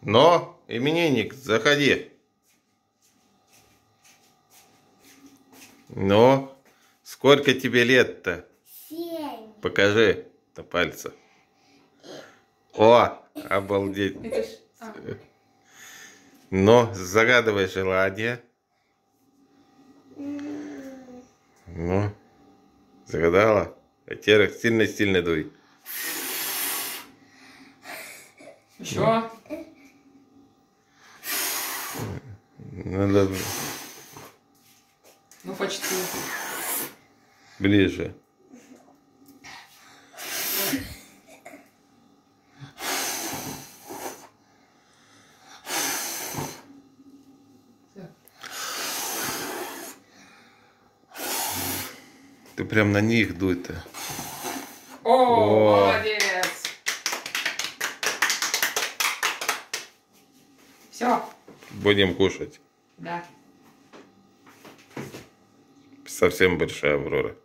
Но, именинник, заходи. Но, сколько тебе лет-то? 7. Покажи на пальцах. О, обалдеть. Но, загадывай желание. Ну, загадала? А теперь сильно-сильно дуй. Еще? Надо Ну, почти. ближе. Ты прям на них дуй-то. О, молодец. Все. Будем кушать. Да. Совсем большая Аврора.